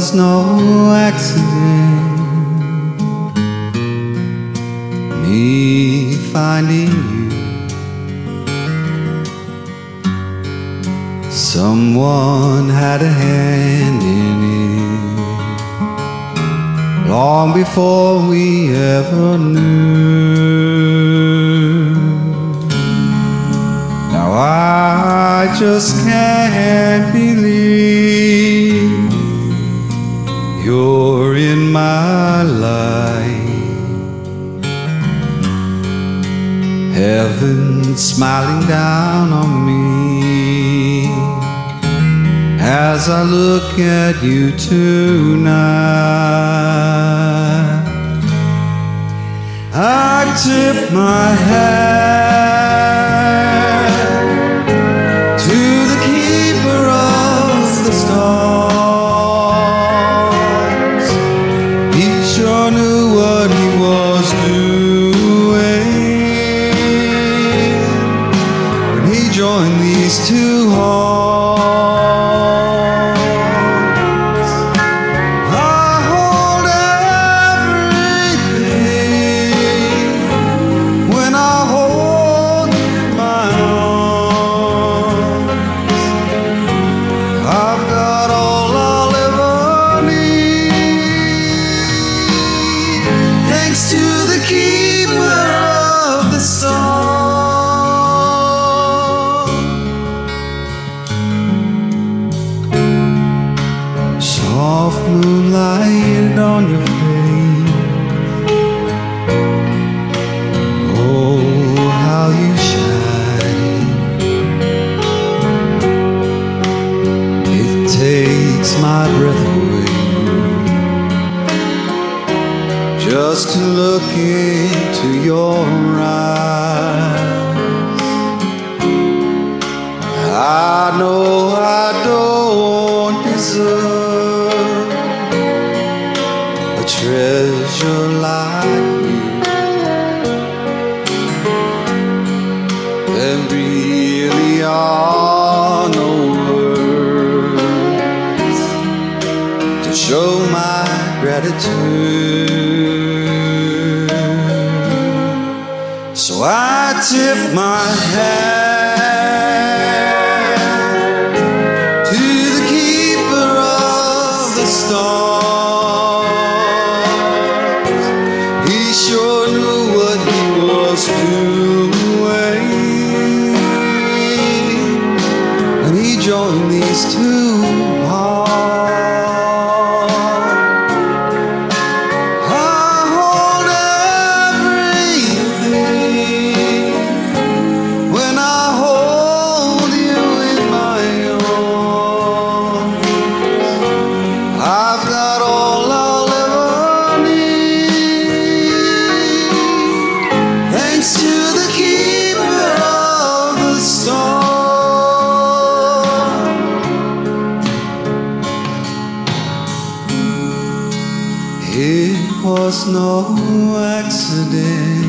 was no accident, me finding you. Someone had a hand in it long before we ever knew. Now I just can't believe you're in my life. Heaven smiling down on me as I look at you tonight. I tip my hat to the keeper of the stars. He sure knew what he was doing when he joined these two hearts. I hold everything when I hold you in my arms. I've got all I'll ever need, thanks to the keeper of the stars. Soft moonlight on your face, oh how you shine. It takes my breath away just to look into your eyes. I know I don't deserve a treasure like you. There really are no words to show my gratitude. So I tip my hat to the keeper of the stars. He sure knew what he was doing when he joined these two hearts. I hold everything when I hold you in my arms. I've got all I'll ever need, thanks to the keeper of the stars. It was no accident,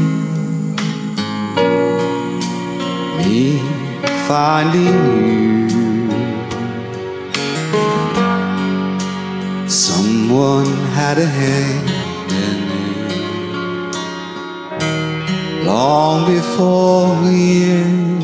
me finding you. Someone had a hand in it long before we